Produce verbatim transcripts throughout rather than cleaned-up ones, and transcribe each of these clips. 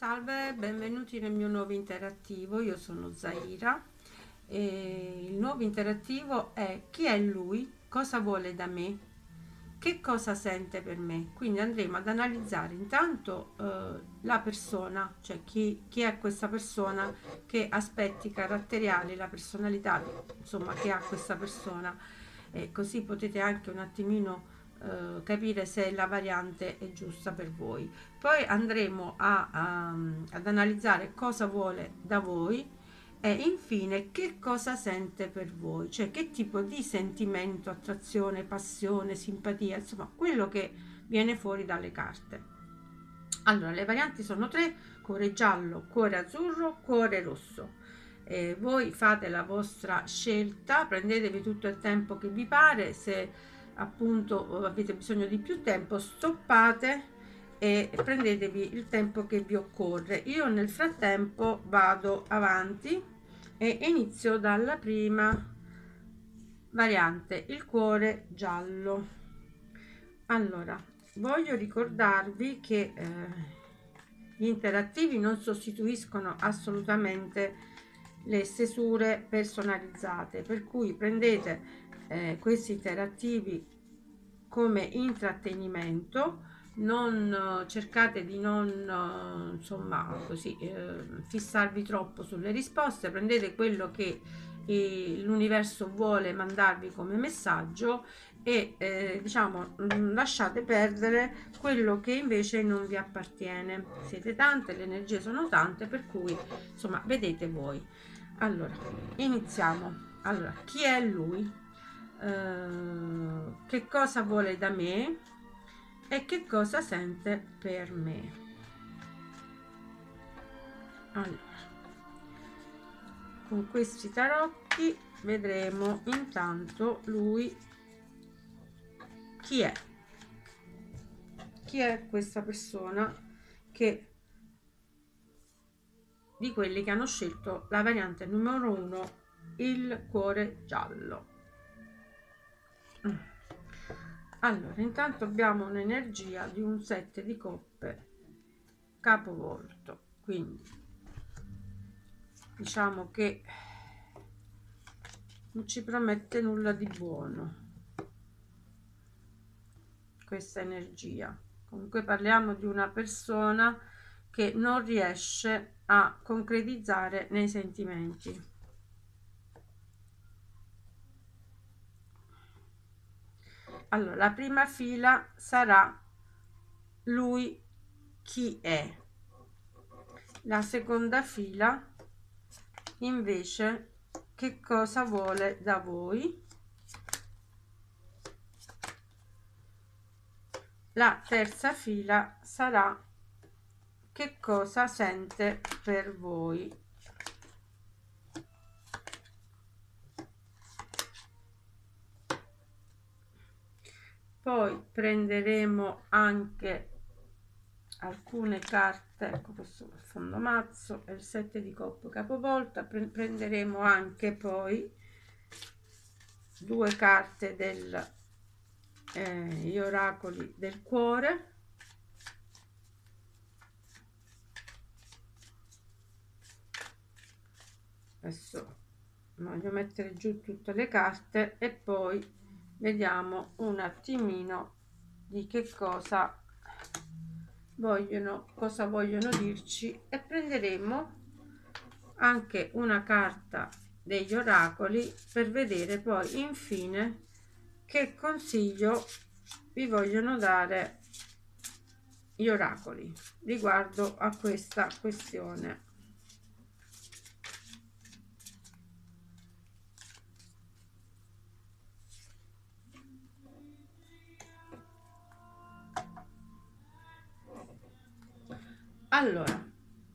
Salve, benvenuti nel mio nuovo interattivo. Io sono Zaira e il nuovo interattivo è: chi è lui, cosa vuole da me, che cosa sente per me. Quindi andremo ad analizzare intanto eh, la persona, cioè chi, chi è questa persona, che aspetti caratteriali, la personalità insomma che ha questa persona, e così potete anche un attimino eh, capire se la variante è giusta per voi. Poi andremo a, a- ad analizzare cosa vuole da voi e infine che cosa sente per voi, cioè che tipo di sentimento, attrazione, passione, simpatia, insomma quello che viene fuori dalle carte. Allora, le varianti sono tre: cuore giallo, cuore azzurro, cuore rosso. Eh, voi fate la vostra scelta, prendetevi tutto il tempo che vi pare. Se appunto avete bisogno di più tempo, stoppate e prendetevi il tempo che vi occorre. Io nel frattempo vado avanti e inizio dalla prima variante, il cuore giallo. Allora, voglio ricordarvi che eh, gli interattivi non sostituiscono assolutamente le stesure personalizzate, per cui prendete eh, questi interattivi come intrattenimento. Non eh, cercate di non eh, insomma così eh, fissarvi troppo sulle risposte, prendete quello che eh, l'universo vuole mandarvi come messaggio e eh, diciamo lasciate perdere quello che invece non vi appartiene. Siete tante, le energie sono tante, per cui insomma vedete voi. Allora iniziamo. Allora, chi è lui? Uh, che cosa vuole da me e che cosa sente per me. Allora, con questi tarocchi vedremo intanto lui chi è. Chi è questa persona che di quelli che hanno scelto la variante numero uno, il cuore giallo. Allora, intanto abbiamo un'energia di un sette di coppe capovolto, quindi diciamo che non ci promette nulla di buono questa energia. Comunque parliamo di una persona che non riesce a concretizzare nei sentimenti. Allora, la prima fila sarà lui chi è. La seconda fila invece che cosa vuole da voi. La terza fila sarà che cosa sente per voi. Poi prenderemo anche alcune carte, ecco questo fondo mazzo è il sette di coppe capovolta. Prenderemo anche poi due carte del eh, gli oracoli del cuore. Adesso voglio mettere giù tutte le carte e poi vediamo un attimino di che cosa vogliono cosa vogliono dirci, e prenderemo anche una carta degli oracoli per vedere poi infine che consiglio vi vogliono dare gli oracoli riguardo a questa questione. Allora,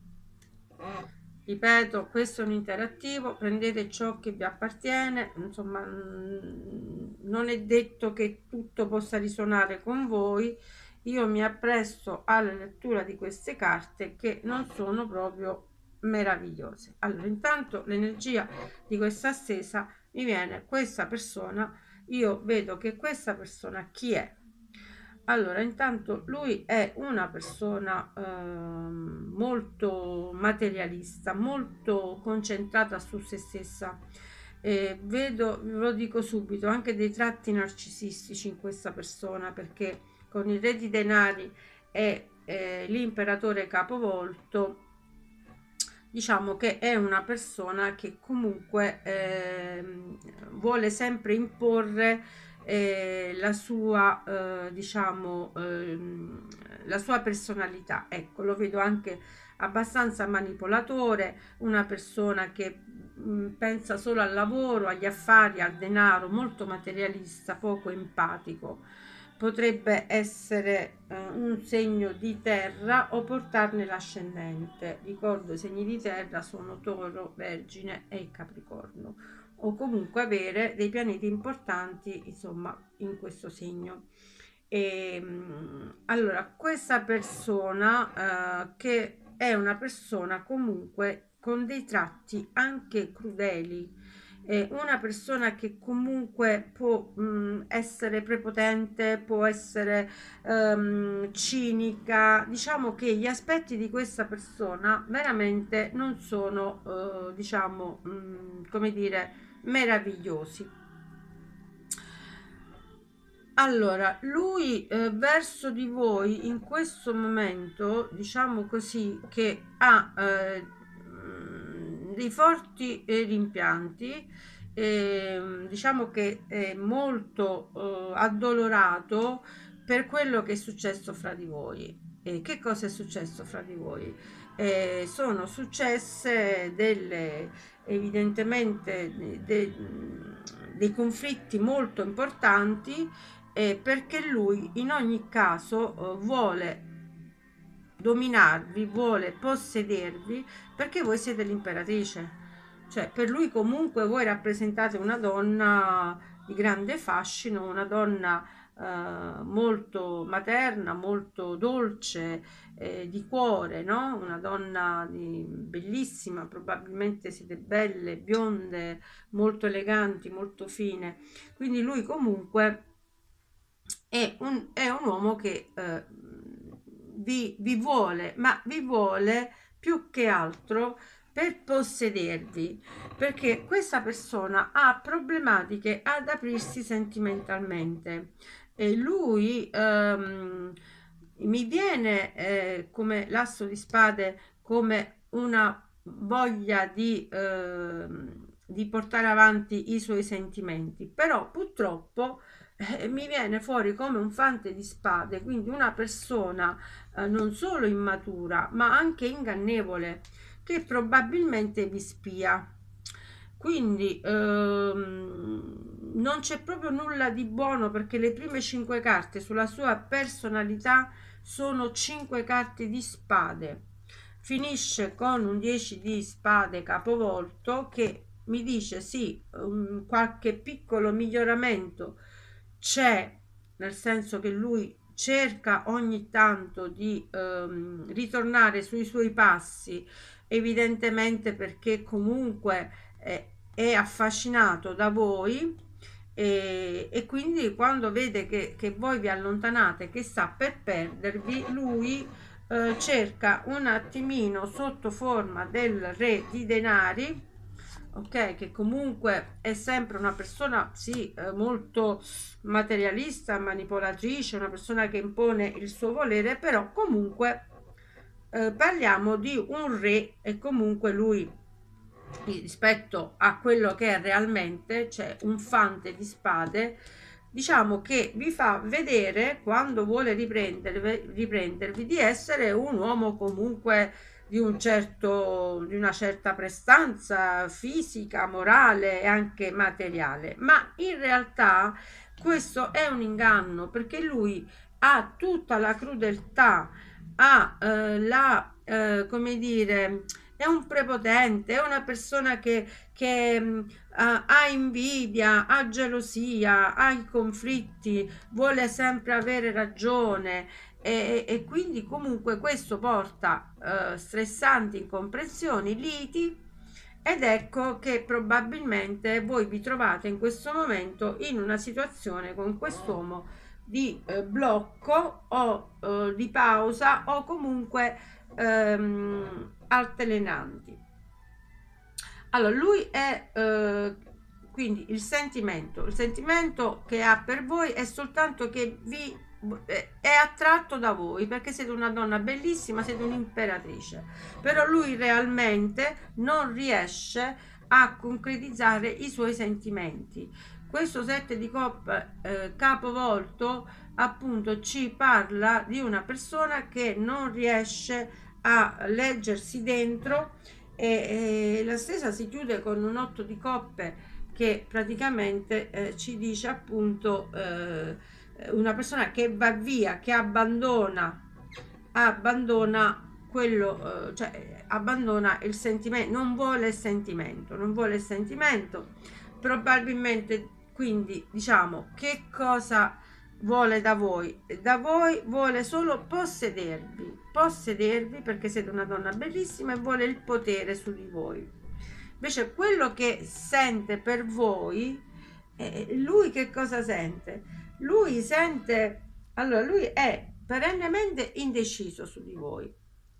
ripeto, questo è un interattivo, prendete ciò che vi appartiene, insomma non è detto che tutto possa risuonare con voi. Io mi appresto alla lettura di queste carte che non sono proprio meravigliose. Allora, intanto l'energia di questa stesa mi viene questa persona. Io vedo che questa persona chi è? Allora, intanto lui è una persona ehm, molto materialista, molto concentrata su se stessa. E vedo, ve lo dico subito, anche dei tratti narcisistici in questa persona, perché con il re di denari e eh, l'imperatore capovolto, diciamo che è una persona che comunque ehm, vuole sempre imporre eh, la sua eh, diciamo ehm, la sua personalità. Ecco, lo vedo anche abbastanza manipolatore, una persona che mh, pensa solo al lavoro, agli affari, al denaro, molto materialista, poco empatico. Potrebbe essere eh, un segno di terra o portarne l'ascendente. Ricordo, i segni di terra sono Toro, Vergine e Capricorno, o comunque avere dei pianeti importanti, insomma, in questo segno. E, allora, questa persona eh, che è una persona comunque con dei tratti anche crudeli, eh, una persona che comunque può mh, essere prepotente, può essere ehm, cinica. Diciamo che gli aspetti di questa persona veramente non sono, eh, diciamo, mh, come dire, meravigliosi. Allora, lui eh, verso di voi in questo momento, diciamo così, che ha eh, mh, dei forti eh, rimpianti, ehm, diciamo che è molto eh, addolorato per quello che è successo fra di voi. E che cosa è successo fra di voi? Eh, sono successe delle evidentemente de- de- dei conflitti molto importanti, eh, perché lui in ogni caso eh, vuole dominarvi, vuole possedervi, perché voi siete l'imperatrice. Cioè, per lui comunque voi rappresentate una donna di grande fascino, una donna eh, molto materna, molto dolce, eh, di cuore, no? Una donna di, bellissima, probabilmente siete belle, bionde, molto eleganti, molto fine. Quindi lui comunque è un, è un uomo che eh, vi, vi vuole, ma vi vuole più che altro per possedervi, perché questa persona ha problematiche ad aprirsi sentimentalmente e lui ehm, mi viene eh, come l'asso di spade, come una voglia di, ehm, di portare avanti i suoi sentimenti, però purtroppo eh, mi viene fuori come un fante di spade, quindi una persona eh, non solo immatura, ma anche ingannevole, che probabilmente vi spia. Quindi ehm, non c'è proprio nulla di buono, perché le prime cinque carte sulla sua personalità sono cinque carte di spade. Finisce con un dieci di spade capovolto che mi dice sì, um, qualche piccolo miglioramento c'è, nel senso che lui cerca ogni tanto di ehm, ritornare sui suoi passi, evidentemente perché comunque eh, è affascinato da voi, e, e quindi quando vede che, che voi vi allontanate, che sta per perdervi, lui eh, cerca un attimino sotto forma del re di denari, ok, che comunque è sempre una persona sì eh, molto materialista, manipolatrice, una persona che impone il suo volere, però comunque eh, parliamo di un re, e comunque lui rispetto a quello che è realmente, cioè un fante di spade, diciamo che vi fa vedere, quando vuole riprendervi, riprendervi, di essere un uomo comunque di un certo, di una certa prestanza fisica, morale e anche materiale, ma in realtà questo è un inganno, perché lui ha tutta la crudeltà, ha eh, la eh, come dire, è un prepotente, è una persona che, che mh, ha, ha invidia, ha gelosia, ha i conflitti, vuole sempre avere ragione, e, e quindi comunque questo porta eh, stressanti incomprensioni, liti, ed ecco che probabilmente voi vi trovate in questo momento in una situazione con quest'uomo di eh, blocco o eh, di pausa o comunque ehm, altalenanti. Allora, lui è eh, quindi il sentimento, il sentimento che ha per voi è soltanto che vi è attratto da voi perché siete una donna bellissima, siete un'imperatrice, però lui realmente non riesce a concretizzare i suoi sentimenti. Questo sette di coppe eh, capovolto appunto ci parla di una persona che non riesce a leggersi dentro, e, e la stessa si chiude con un otto di coppe che praticamente eh, ci dice appunto eh, una persona che va via, che abbandona abbandona quello, eh, cioè abbandona il sentimento, non vuole il sentimento, non vuole il sentimento, probabilmente. Quindi diciamo, che cosa vuole da voi? Da voi vuole solo possedervi, possedervi perché siete una donna bellissima e vuole il potere su di voi. Invece quello che sente per voi, eh, lui che cosa sente? Lui sente, allora lui è perennemente indeciso su di voi,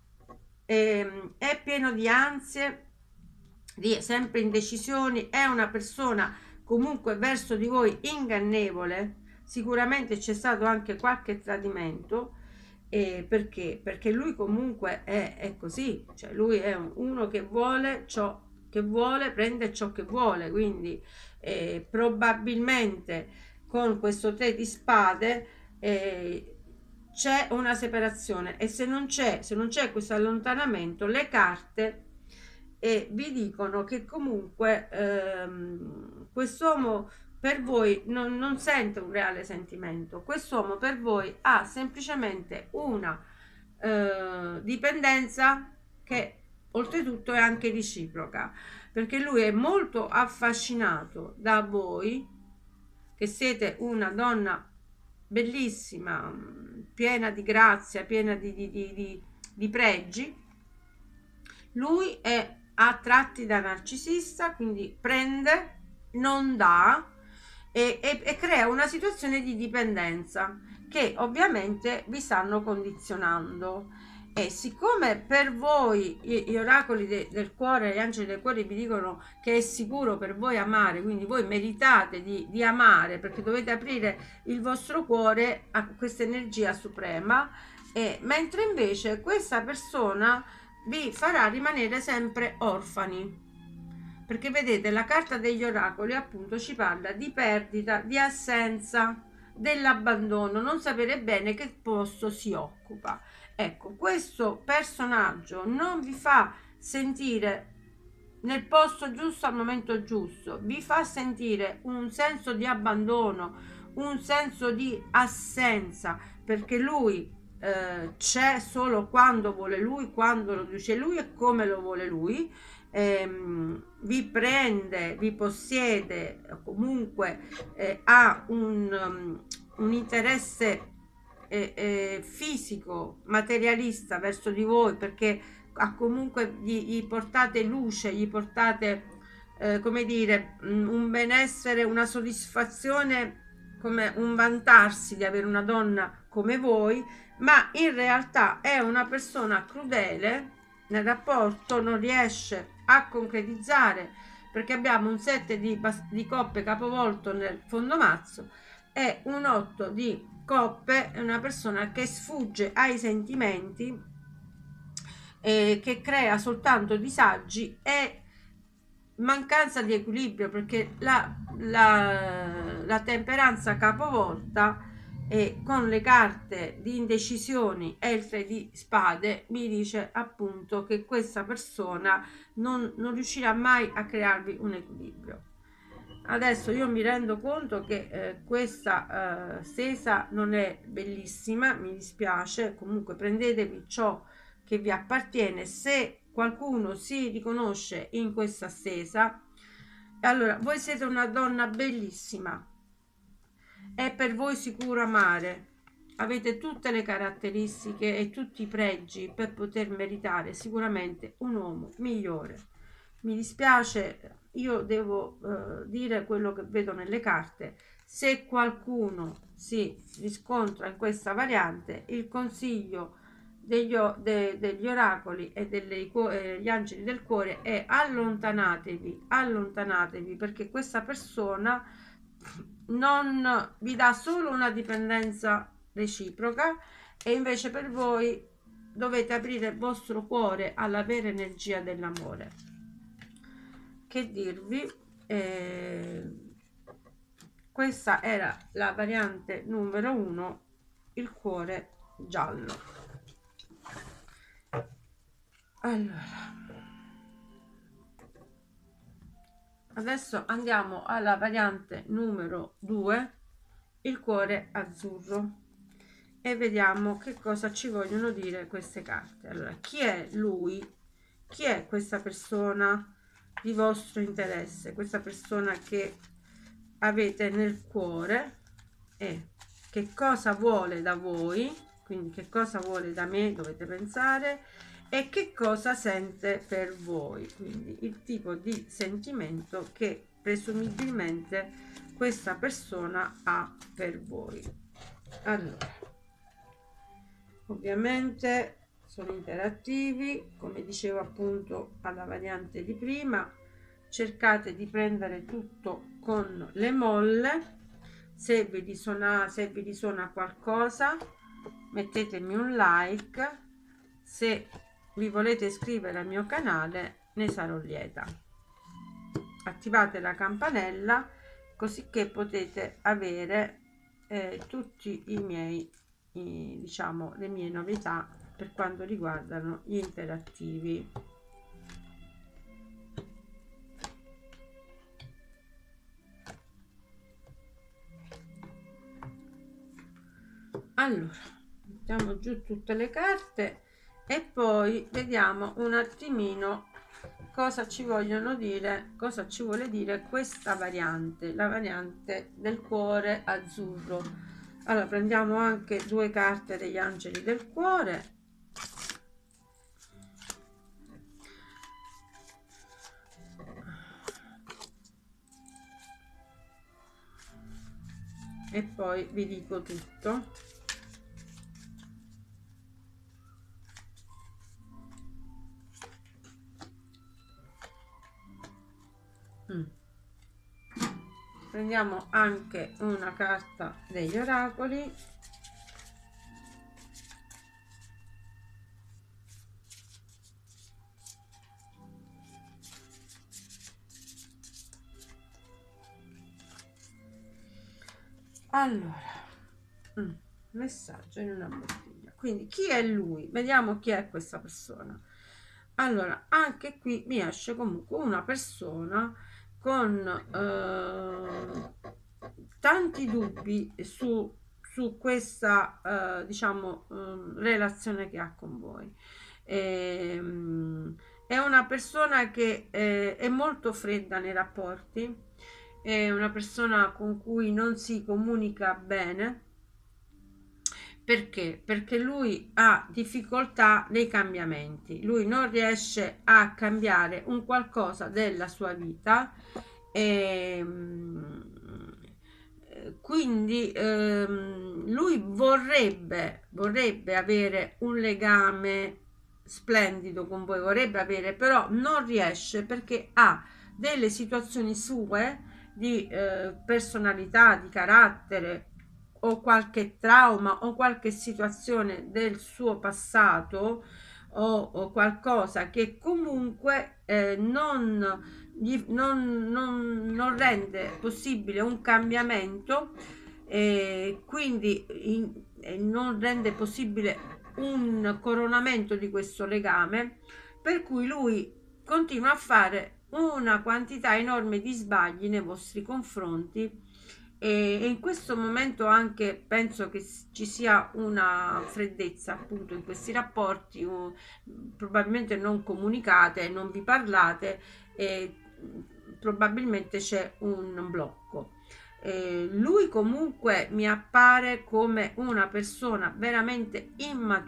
e, è pieno di ansie, di sempre indecisioni, è una persona comunque verso di voi ingannevole, sicuramente c'è stato anche qualche tradimento. E perché? Perché lui comunque è, è così, cioè lui è uno che vuole ciò che vuole, prende ciò che vuole, quindi eh, probabilmente con questo tre di spade eh, c'è una separazione, e se non c'è se non c'è questo allontanamento, le carte eh, vi dicono che comunque ehm, quest'uomo per voi non, non sente un reale sentimento. Quest'uomo per voi ha semplicemente una eh, dipendenza che oltretutto è anche reciproca, perché lui è molto affascinato da voi, che siete una donna bellissima, piena di grazia, piena di, di, di, di, di pregi. Lui è a tratti da narcisista, quindi prende, non dà e, e, e crea una situazione di dipendenza che ovviamente vi stanno condizionando. E siccome per voi gli oracoli de, del cuore, gli angeli del cuore vi dicono che è sicuro per voi amare, quindi voi meritate di, di amare, perché dovete aprire il vostro cuore a questa energia suprema, e, mentre invece questa persona vi farà rimanere sempre orfani, perché vedete la carta degli oracoli appunto ci parla di perdita, di assenza, dell'abbandono, non sapere bene che posto si occupa. Ecco, questo personaggio non vi fa sentire nel posto giusto al momento giusto, vi fa sentire un senso di abbandono, un senso di assenza, perché lui eh, c'è solo quando vuole lui, quando lo dice lui e come lo vuole lui. Ehm, vi prende, vi possiede, comunque eh, ha un, um, un interesse eh, eh, fisico, materialista verso di voi, perché ha comunque gli, gli portate luce, gli portate eh, come dire un benessere, una soddisfazione, come un vantarsi di avere una donna come voi, ma in realtà è una persona crudele nel rapporto, non riesce a concretizzare, perché abbiamo un sette di, di coppe capovolto nel fondo mazzo e un otto di coppe, è una persona che sfugge ai sentimenti, eh, che crea soltanto disagi e mancanza di equilibrio, perché la, la, la temperanza capovolta e con le carte di indecisioni e il tre di spade mi dice appunto che questa persona non, non riuscirà mai a crearvi un equilibrio. Adesso io mi rendo conto che eh, questa eh, stesa non è bellissima, mi dispiace, comunque prendetevi ciò che vi appartiene. Se qualcuno si riconosce in questa stesa, allora voi siete una donna bellissima, è per voi sicuro amare, avete tutte le caratteristiche e tutti i pregi per poter meritare sicuramente un uomo migliore. Mi dispiace, io devo eh, dire quello che vedo nelle carte. Se qualcuno si riscontra in questa variante, il consiglio degli, de, degli oracoli e degli eh, angeli del cuore è allontanatevi, allontanatevi, perché questa persona non vi dà solo una dipendenza reciproca, e invece per voi dovete aprire il vostro cuore alla vera energia dell'amore. Che dirvi? Eh, questa era la variante numero uno, il cuore giallo. Allora, adesso andiamo alla variante numero due, il cuore azzurro, e vediamo che cosa ci vogliono dire queste carte. Allora, chi è lui? Chi è questa persona di vostro interesse, questa persona che avete nel cuore, e che cosa vuole da voi? Quindi che cosa vuole da me, dovete pensare, e che cosa sente per voi, quindi il tipo di sentimento che presumibilmente questa persona ha per voi. Allora, ovviamente sono interattivi, come dicevo appunto alla variante di prima, cercate di prendere tutto con le molle. Se vi risuona, se vi risuona qualcosa, mettetemi un like. Se vi volete iscrivere al mio canale, ne sarò lieta. Attivate la campanella così che potete avere eh, tutti i miei i, diciamo le mie novità per quanto riguardano gli interattivi. Allora, mettiamo giù tutte le carte e poi vediamo un attimino cosa ci vogliono dire, cosa ci vuole dire questa variante, la variante del cuore azzurro. Allora, prendiamo anche due carte degli angeli del cuore. E poi vi dico tutto. Mm. Prendiamo anche una carta degli oracoli. Allora, mm, messaggio in una bottiglia. Quindi chi è lui? Vediamo chi è questa persona. Allora, anche qui mi esce comunque una persona con eh, tanti dubbi su, su questa eh, diciamo eh, relazione che ha con voi. E, è una persona che eh, è molto fredda nei rapporti, è una persona con cui non si comunica bene. Perché? Perché lui ha difficoltà nei cambiamenti, lui non riesce a cambiare un qualcosa della sua vita, e quindi ehm, lui vorrebbe, vorrebbe avere un legame splendido con voi, vorrebbe avere, però non riesce perché ha delle situazioni sue di eh, personalità, di carattere, o qualche trauma o qualche situazione del suo passato, o, o qualcosa che comunque eh, non, gli, non, non, non rende possibile un cambiamento, e quindi in, eh, non rende possibile un coronamento di questo legame, per cui lui continua a fare una quantità enorme di sbagli nei vostri confronti, e in questo momento anche penso che ci sia una freddezza appunto in questi rapporti, um, probabilmente non comunicate, non vi parlate, e probabilmente c'è un blocco. Eh, lui comunque mi appare come una persona veramente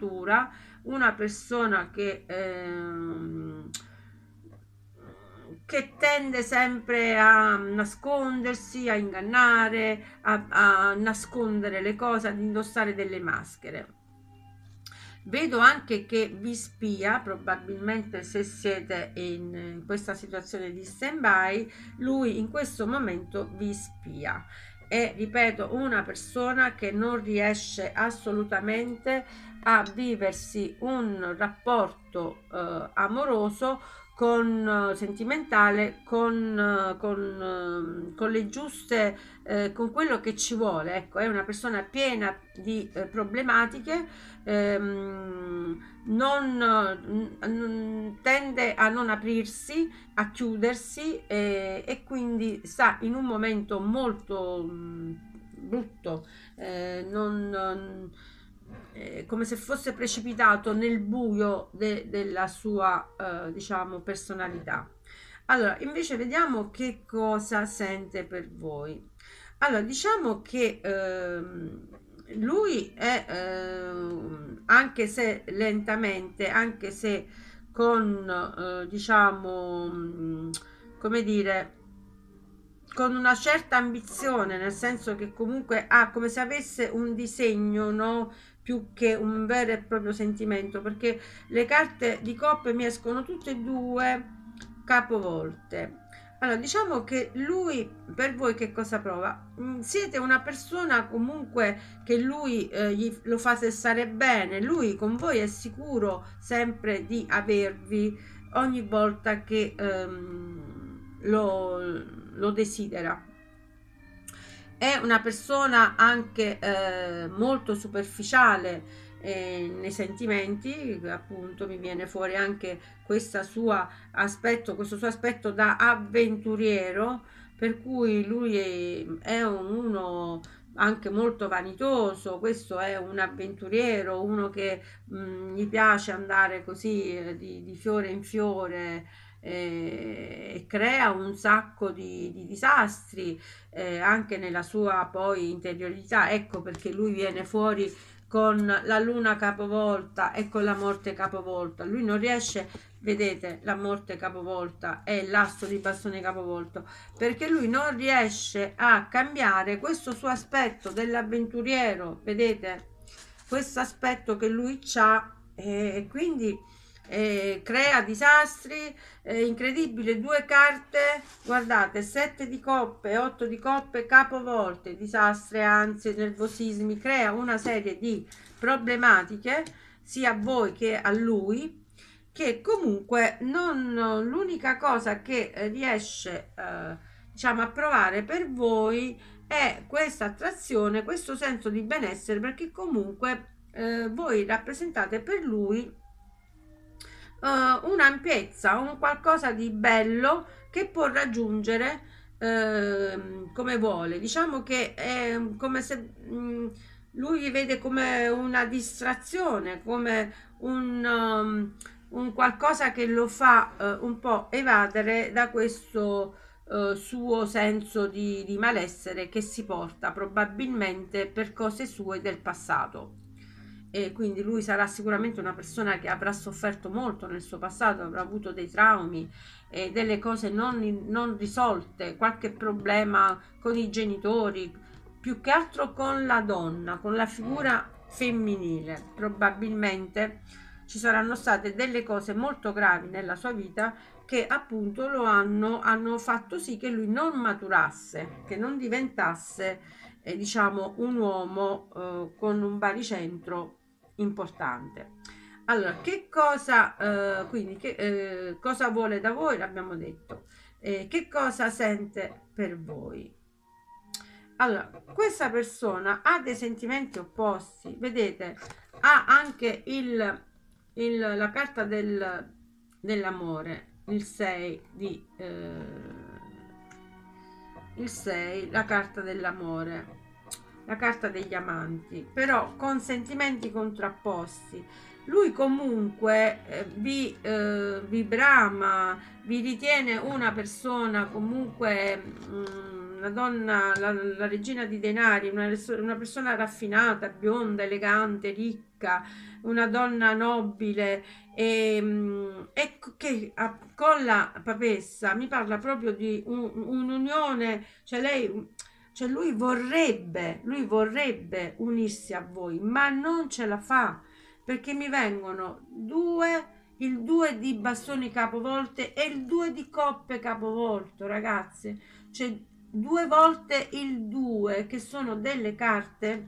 immatura, una persona che, ehm, che tende sempre a nascondersi, a ingannare, a, a nascondere le cose, ad indossare delle maschere. Vedo anche che vi spia, probabilmente se siete in questa situazione di stand-by, lui in questo momento vi spia. È, ripeto, una persona che non riesce assolutamente a viversi un rapporto eh, amoroso con eh, sentimentale con, eh, con, eh, con le giuste eh, con quello che ci vuole. Ecco, è una persona piena di eh, problematiche, ehm, non, non tende a non aprirsi, a chiudersi, eh, e quindi sta in un momento molto mh, brutto, eh, non, non eh, come se fosse precipitato nel buio de, della sua eh, diciamo personalità. Allora, invece vediamo che cosa sente per voi. Allora, diciamo che ehm, lui è ehm, anche se lentamente, anche se con eh, diciamo mh, come dire, con una certa ambizione, nel senso che comunque ha come se avesse un disegno, no? Più che un vero e proprio sentimento, perché le carte di coppe mi escono tutte e due capovolte. Allora, diciamo che lui per voi che cosa prova? Mm, siete una persona comunque che lui eh, gli, lo fa stare bene, lui con voi è sicuro sempre di avervi ogni volta che ehm, lo, lo desidera. È una persona anche eh, molto superficiale eh, nei sentimenti, appunto mi viene fuori anche questo suo aspetto, questo suo aspetto da avventuriero, per cui lui è, è uno anche molto vanitoso. Questo è un avventuriero, uno che mh, gli piace andare così eh, di, di fiore in fiore, eh, e crea un sacco di, di disastri eh, anche nella sua poi interiorità. Ecco perché lui viene fuori con la luna capovolta e con la morte capovolta. Lui non riesce, vedete, la morte capovolta e l'asso di bastone capovolto, perché lui non riesce a cambiare questo suo aspetto dell'avventuriero, vedete, questo aspetto che lui ha, e quindi eh, crea disastri eh, incredibile. Due carte, guardate, sette di coppe, otto di coppe capovolte, disastri, ansie, nervosismi, crea una serie di problematiche sia a voi che a lui, che comunque non, l'unica cosa che riesce eh, diciamo a provare per voi è questa attrazione, questo senso di benessere, perché comunque eh, voi rappresentate per lui uh, un'ampiezza, un qualcosa di bello che può raggiungere uh, come vuole. Diciamo che è come se mh, lui vi vede come una distrazione, come un, um, un qualcosa che lo fa uh, un po' evadere da questo uh, suo senso di, di malessere che si porta probabilmente per cose sue del passato. E quindi lui sarà sicuramente una persona che avrà sofferto molto nel suo passato, avrà avuto dei traumi e delle cose non, non risolte, qualche problema con i genitori, più che altro con la donna, con la figura femminile. Probabilmente ci saranno state delle cose molto gravi nella sua vita che appunto lo hanno, hanno fatto sì che lui non maturasse, che non diventasse eh, diciamo un uomo eh, con un baricentro importante. Allora, che cosa eh, quindi che eh, cosa vuole da voi? L'abbiamo detto. Eh, che cosa sente per voi? Allora, questa persona ha dei sentimenti opposti, vedete, ha anche il, il la carta del, dell'amore, il sei di eh, il sei, la carta dell'amore, la carta degli amanti, però con sentimenti contrapposti. Lui comunque eh, vi, eh, vi brama, vi ritiene una persona comunque mh, una donna, la, la regina di denari, una, una persona raffinata, bionda, elegante, ricca, ricca, una donna nobile e, e che con la papessa mi parla proprio di un, un'unione, cioè lei, cioè lui vorrebbe, lui vorrebbe unirsi a voi, ma non ce la fa, perché mi vengono due, il due di bastoni capovolte e il due di coppe capovolto, ragazze, cioè due volte il due, che sono delle carte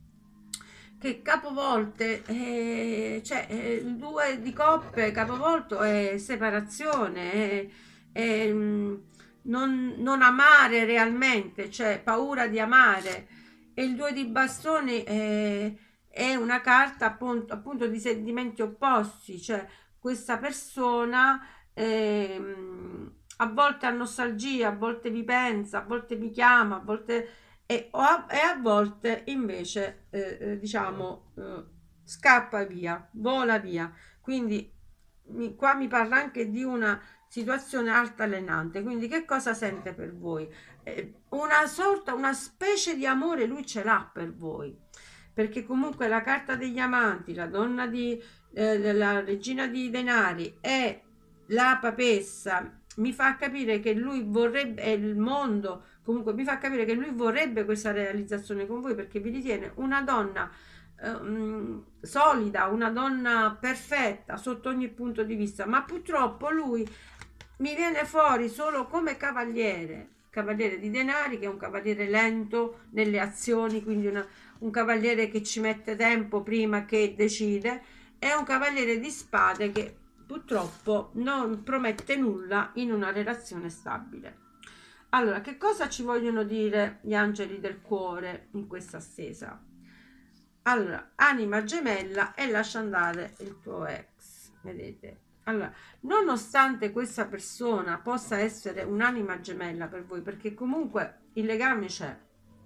che capovolte, eh, cioè eh, il due di coppe capovolto è separazione, è, è, mm, non, non amare realmente, cioè paura di amare, e il due di bastoni è, è una carta appunto, appunto di sentimenti opposti, cioè questa persona ehm, a volte ha nostalgia, a volte vi pensa, a volte vi chiama, a volte e, a, e a volte invece eh, eh, diciamo eh, scappa via, vola via. Quindi mi, qua mi parla anche di una situazione altalenante. Quindi che cosa sente per voi? Eh, una sorta, una specie di amore lui ce l'ha per voi, perché comunque la carta degli amanti, la donna di eh, la regina di denari e la papessa mi fa capire che lui vorrebbe, e il mondo comunque mi fa capire che lui vorrebbe questa realizzazione con voi, perché vi ritiene una donna ehm, solida, una donna perfetta sotto ogni punto di vista, ma purtroppo lui mi viene fuori solo come cavaliere, cavaliere di denari, che è un cavaliere lento nelle azioni, quindi una, un cavaliere che ci mette tempo prima che decide, è un cavaliere di spade che purtroppo non promette nulla in una relazione stabile. Allora, che cosa ci vogliono dire gli angeli del cuore in questa stesa? Allora, anima gemella e lascia andare il tuo ex, vedete? Allora, nonostante questa persona possa essere un'anima gemella per voi, perché comunque il legame c'è,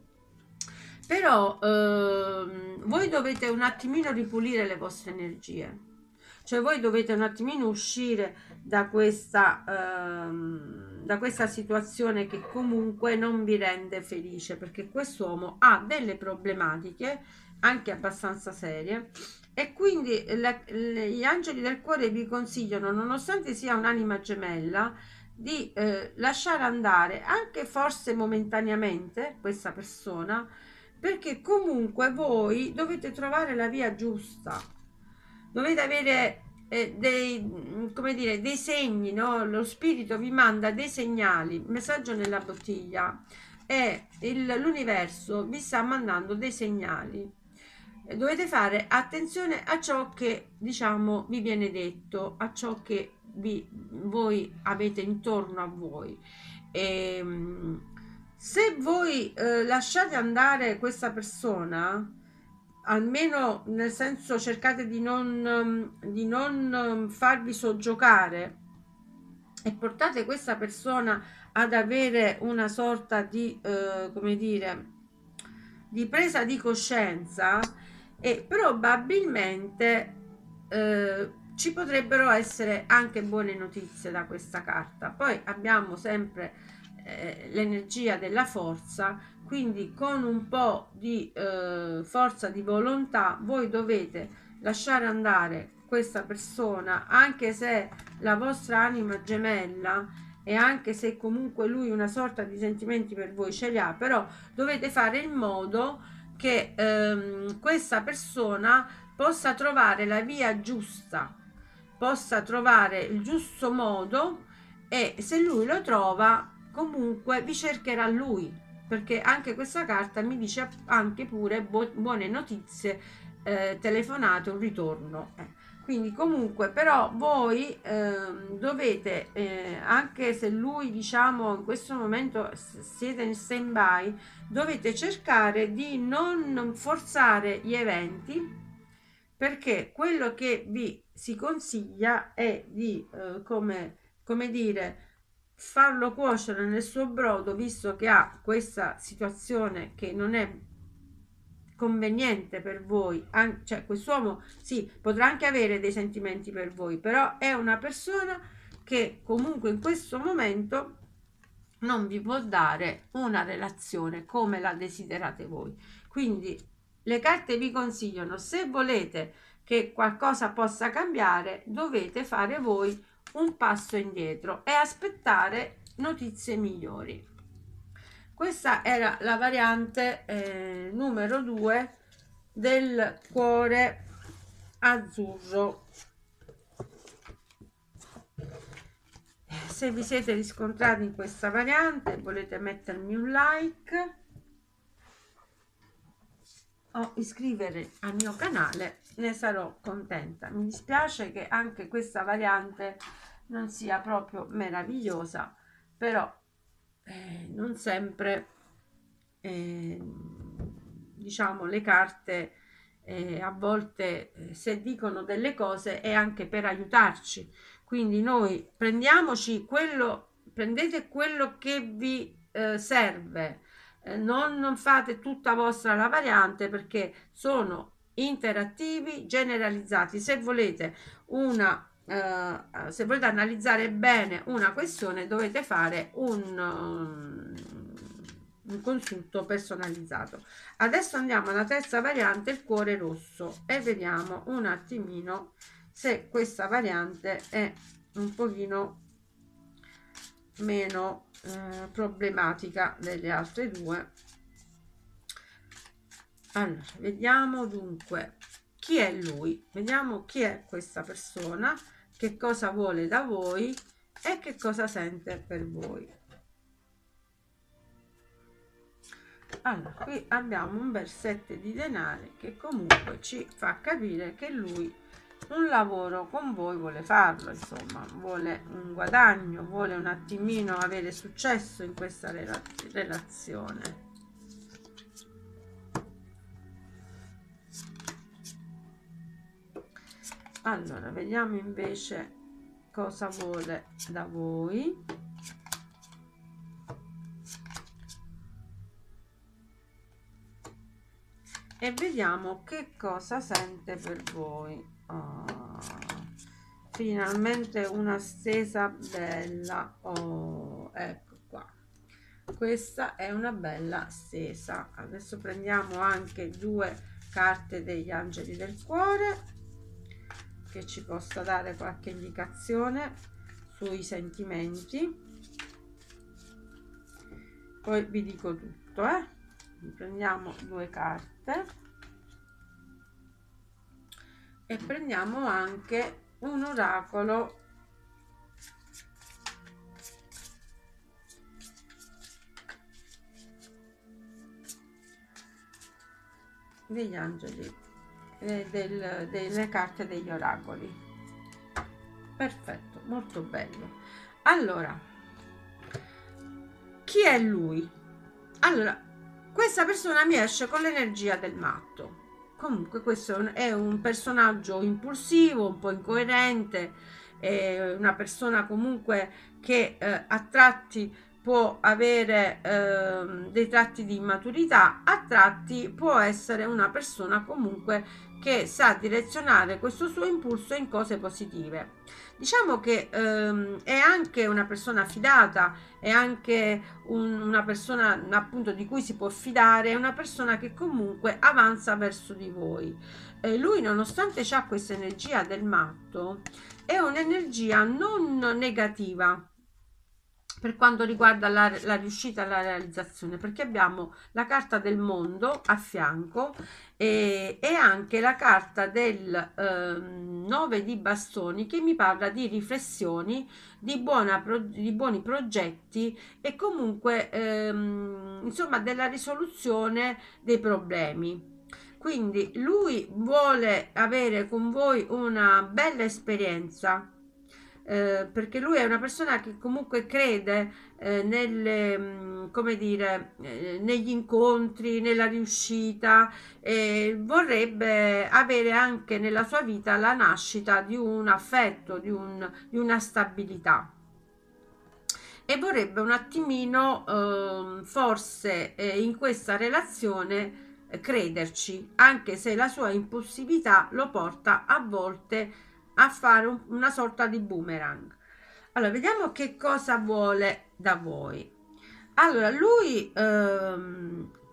però ehm, voi dovete un attimino ripulire le vostre energie, cioè voi dovete un attimino uscire da questa, ehm, da questa situazione che comunque non vi rende felice, perché quest'uomo ha delle problematiche anche abbastanza serie, e quindi le, le, gli angeli del cuore vi consigliano, nonostante sia un'anima gemella, di eh, lasciare andare anche forse momentaneamente questa persona, perché comunque voi dovete trovare la via giusta, dovete avere eh, dei, come dire, dei segni, no? Lo spirito vi manda dei segnali, messaggio nella bottiglia, e l'universo vi sta mandando dei segnali. Dovete fare attenzione a ciò che, diciamo, vi viene detto, a ciò che vi, voi avete intorno a voi. E, se voi eh, lasciate andare questa persona, almeno nel senso cercate di non, di non farvi soggiocare e portate questa persona ad avere una sorta di, eh, come dire, di presa di coscienza, e probabilmente eh, ci potrebbero essere anche buone notizie da questa carta. Poi abbiamo sempre eh, l'energia della forza, quindi con un po' di eh, forza di volontà voi dovete lasciare andare questa persona, anche se la vostra anima gemella, e anche se comunque lui una sorta di sentimenti per voi ce li ha, però dovete fare in modo che ehm, questa persona possa trovare la via giusta, possa trovare il giusto modo, e se lui lo trova comunque vi cercherà lui, perché anche questa carta mi dice anche pure bu buone notizie, eh, telefonate, un ritorno. Eh. Quindi comunque però voi eh, dovete, eh, anche se lui diciamo in questo momento siete in stand by, dovete cercare di non forzare gli eventi, perché quello che vi si consiglia è di eh, come, come dire, farlo cuocere nel suo brodo, visto che ha questa situazione che non è conveniente per voi, An cioè quest'uomo sì, potrà anche avere dei sentimenti per voi, però è una persona che comunque in questo momento non vi può dare una relazione come la desiderate voi. Quindi le carte vi consigliano, se volete che qualcosa possa cambiare, dovete fare voi un passo indietro e aspettare notizie migliori. Questa era la variante eh, numero due del cuore azzurro. Se vi siete riscontrati in questa variante, volete mettermi un like o iscrivere al mio canale, ne sarò contenta. Mi dispiace che anche questa variante non sia proprio meravigliosa, però eh, non sempre eh, diciamo le carte eh, a volte eh, se dicono delle cose è anche per aiutarci, quindi noi prendiamoci quello, prendete quello che vi eh, serve. Non, non fate tutta vostra la variante, perché sono interattivi, generalizzati. Se volete una uh, se volete analizzare bene una questione, dovete fare un, um, un consulto personalizzato. Adesso andiamo alla terza variante, il cuore rosso, e vediamo un attimino se questa variante è un pochino meno eh, problematica delle altre due. Allora, vediamo dunque chi è lui, vediamo chi è questa persona, che cosa vuole da voi e che cosa sente per voi. Allora, qui abbiamo un bel sette di denari che comunque ci fa capire che lui un lavoro con voi vuole farlo, insomma, vuole un guadagno, vuole un attimino avere successo in questa rela relazione. Allora, vediamo invece cosa vuole da voi. E vediamo che cosa sente per voi. Oh, finalmente una stesa bella. Oh, ecco qua, questa è una bella stesa. Adesso prendiamo anche due carte degli angeli del cuore, che ci possa dare qualche indicazione sui sentimenti. Poi vi dico tutto, eh? Prendiamo due carte e prendiamo anche un oracolo degli angeli, eh, del, delle carte degli oracoli. Perfetto, molto bello. Allora, chi è lui? Allora, questa persona mi esce con l'energia del matto. Comunque questo è un personaggio impulsivo, un po' incoerente, è una persona comunque che eh, a tratti può avere eh, dei tratti di immaturità, a tratti può essere una persona comunque che sa direzionare questo suo impulso in cose positive. Diciamo che ehm, è anche una persona fidata, è anche un, una persona appunto di cui si può fidare, è una persona che comunque avanza verso di voi. Eh, lui, nonostante ha questa energia del matto, è un'energia non negativa per quanto riguarda la, la riuscita alla realizzazione, perché abbiamo la carta del mondo a fianco e, e anche la carta del eh, nove di bastoni, che mi parla di riflessioni, di, buona, di buoni progetti e comunque ehm, insomma della risoluzione dei problemi. Quindi lui vuole avere con voi una bella esperienza, eh, perché lui è una persona che comunque crede eh, nelle, mh, come dire, eh, negli incontri, nella riuscita, e vorrebbe avere anche nella sua vita la nascita di un affetto, di, un, di una stabilità. E vorrebbe un attimino eh, forse eh, in questa relazione eh, crederci, anche se la sua impulsività lo porta a volte a fare un, una sorta di boomerang. Allora, vediamo che cosa vuole da voi. Allora, lui ehm,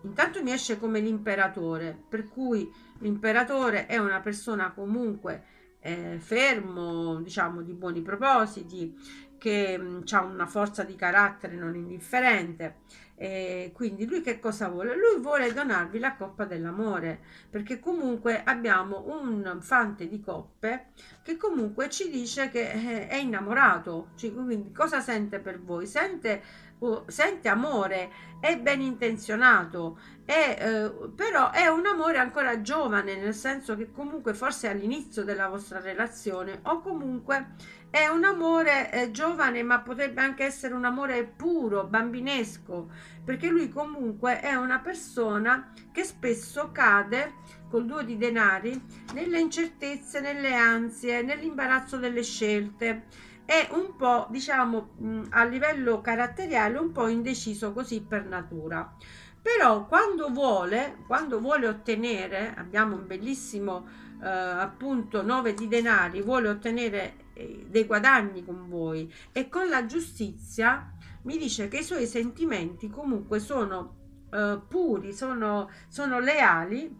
intanto mi esce come l'imperatore, per cui l'imperatore è una persona comunque eh, fermo, diciamo, di buoni propositi, che ha una forza di carattere non indifferente. E quindi lui che cosa vuole? Lui vuole donarvi la coppa dell'amore, perché comunque abbiamo un fante di coppe che comunque ci dice che eh, è innamorato, cioè, quindi cosa sente per voi? Sente, uh, sente amore, è ben intenzionato, è, eh, però è un amore ancora giovane, nel senso che comunque forse è all'inizio della vostra relazione, o comunque è un amore eh, giovane, ma potrebbe anche essere un amore puro, bambinesco, perché lui comunque è una persona che spesso cade col due di denari nelle incertezze, nelle ansie, nell'imbarazzo delle scelte. È un po', diciamo, a livello caratteriale un po' indeciso così per natura. Però quando vuole, quando vuole ottenere, abbiamo un bellissimo eh, appunto nove di denari, vuole ottenere eh, dei guadagni con voi, e con la giustizia mi dice che i suoi sentimenti comunque sono eh, puri, sono, sono leali,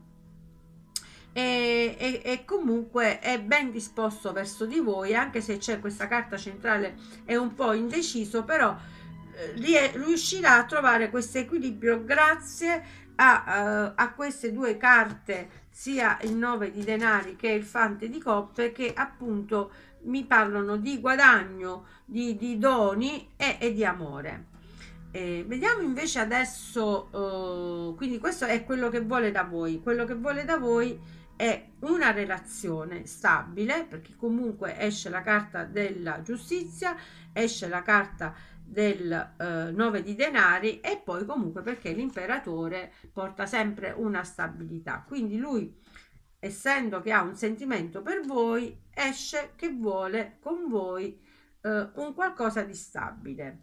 e, e, e comunque è ben disposto verso di voi, anche se c'è questa carta centrale, è un po' indeciso, però eh, riuscirà a trovare questo equilibrio grazie a, uh, a queste due carte, sia il nove di denari che il fante di coppe, che appunto mi parlano di guadagno, di, di doni e, e di amore. Eh, vediamo invece adesso, uh, quindi questo è quello che vuole da voi. Quello che vuole da voi è una relazione stabile, perché comunque esce la carta della giustizia, esce la carta del eh, nove di denari, e poi comunque perché l'imperatore porta sempre una stabilità, quindi lui, essendo che ha un sentimento per voi, esce che vuole con voi eh, un qualcosa di stabile.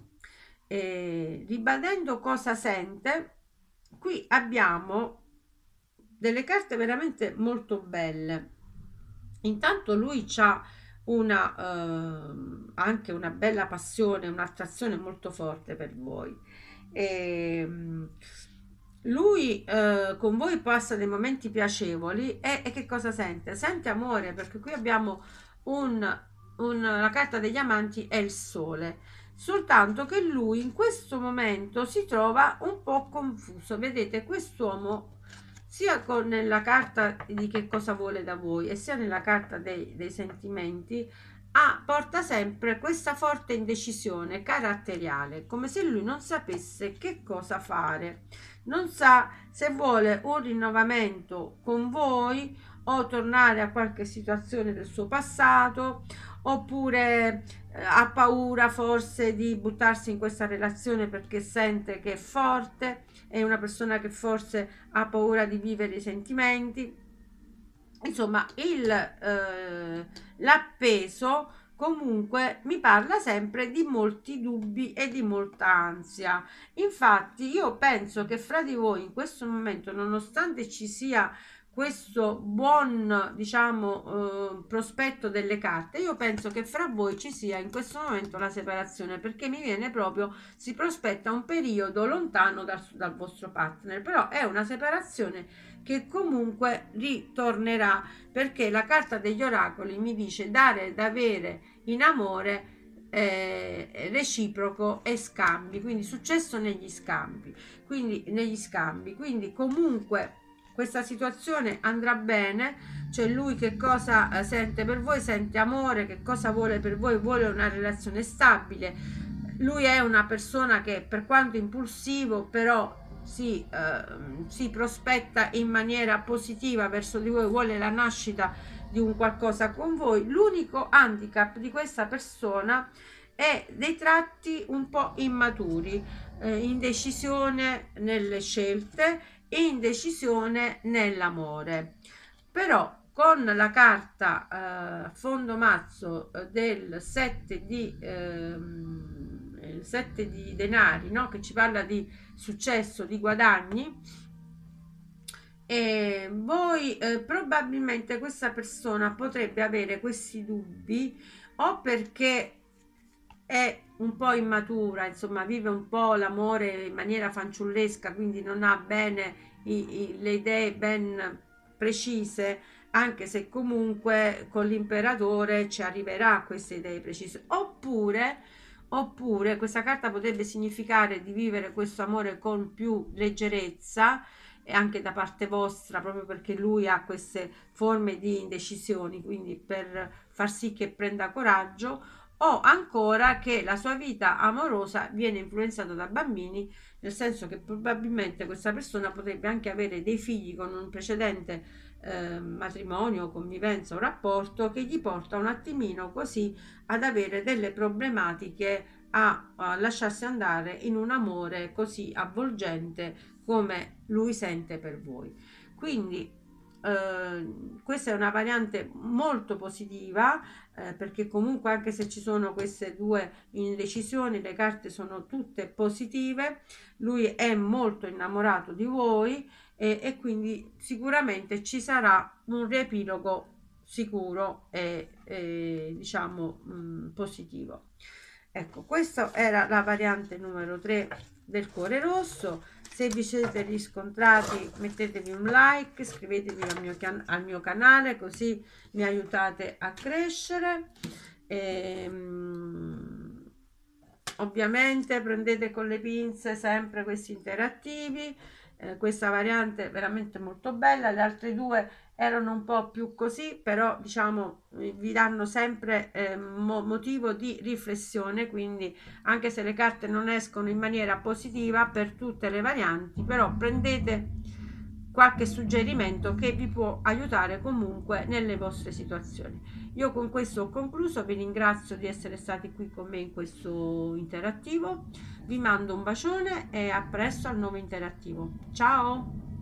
E ribadendo cosa sente, qui abbiamo delle carte veramente molto belle. Intanto lui ha una eh, anche una bella passione, un'attrazione molto forte per voi. E, lui eh, con voi passa dei momenti piacevoli, e, e che cosa sente? Sente amore, perché qui abbiamo un, un, la carta degli amanti è il sole, soltanto che lui in questo momento si trova un po' confuso. Vedete, quest'uomo sia con nella carta di che cosa vuole da voi, e sia nella carta dei, dei sentimenti, ah, porta sempre questa forte indecisione caratteriale, come se lui non sapesse che cosa fare, non sa se vuole un rinnovamento con voi o tornare a qualche situazione del suo passato, oppure eh, ha paura forse di buttarsi in questa relazione perché sente che è forte, è una persona che forse ha paura di vivere i sentimenti. Insomma, il eh, l'appeso comunque mi parla sempre di molti dubbi e di molta ansia. Infatti io penso che fra di voi in questo momento, nonostante ci sia questo buon, diciamo, eh, prospetto delle carte, io penso che fra voi ci sia in questo momento la separazione, perché mi viene proprio, si prospetta un periodo lontano dal, dal vostro partner, però è una separazione che comunque ritornerà, perché la carta degli oracoli mi dice dare ed avere in amore eh, reciproco e scambi, quindi successo negli scambi, quindi negli scambi, quindi comunque questa situazione andrà bene. Cioè lui che cosa eh, sente per voi? Sente amore. Che cosa vuole per voi? Vuole una relazione stabile. Lui è una persona che, per quanto impulsivo, però si, eh, si prospetta in maniera positiva verso di voi, vuole la nascita di un qualcosa con voi. L'unico handicap di questa persona è dei tratti un po' immaturi, eh, indecisione nelle scelte, indecisione nell'amore. Però con la carta eh, fondo mazzo eh, del sette di ehm, il sette di denari, no? Che ci parla di successo, di guadagni, e voi eh, probabilmente questa persona potrebbe avere questi dubbi, o perché è un po' immatura, insomma, vive un po' l'amore in maniera fanciullesca, quindi non ha bene i- i- le idee ben precise, anche se comunque con l'imperatore ci arriverà a queste idee precise. Oppure, oppure questa carta potrebbe significare di vivere questo amore con più leggerezza e anche da parte vostra, proprio perché lui ha queste forme di indecisioni, quindi per far sì che prenda coraggio, o ancora che la sua vita amorosa viene influenzata da bambini, nel senso che probabilmente questa persona potrebbe anche avere dei figli con un precedente eh, matrimonio, convivenza o rapporto che gli porta un attimino così ad avere delle problematiche a, a lasciarsi andare in un amore così avvolgente come lui sente per voi. Quindi eh, questa è una variante molto positiva, eh, perché comunque anche se ci sono queste due indecisioni, le carte sono tutte positive, lui è molto innamorato di voi e, e quindi sicuramente ci sarà un riepilogo sicuro e, e diciamo mh, positivo. Ecco, questa era la variante numero tre del cuore rosso. Se vi siete riscontrati, mettetevi un like, iscrivetevi al mio, al mio canale, così mi aiutate a crescere. E, um, ovviamente prendete con le pinze sempre questi interattivi. Eh, questa variante è veramente molto bella, le altre due erano un po' più così, però diciamo vi danno sempre eh, mo motivo di riflessione, quindi anche se le carte non escono in maniera positiva per tutte le varianti, però prendete qualche suggerimento che vi può aiutare comunque nelle vostre situazioni. Io con questo ho concluso, vi ringrazio di essere stati qui con me in questo interattivo, vi mando un bacione e a presto al nuovo interattivo. Ciao!